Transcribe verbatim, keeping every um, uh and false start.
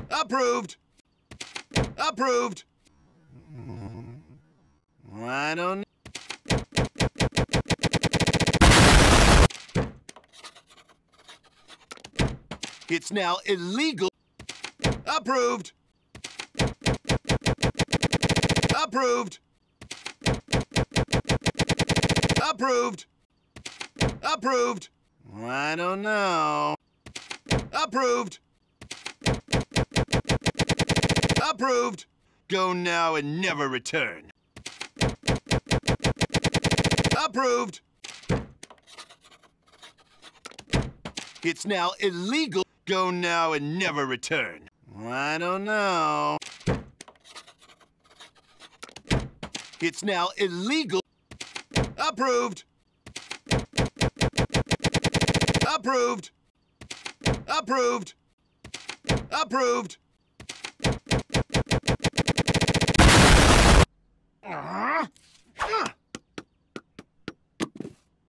Approved. Approved. I don't. It's now illegal. Approved. Approved. Approved. Approved. I don't know. Approved. Approved. Go now and never return. Approved. It's now illegal. Go now and never return. I don't know. It's now illegal. Approved. Approved. Approved. Approved.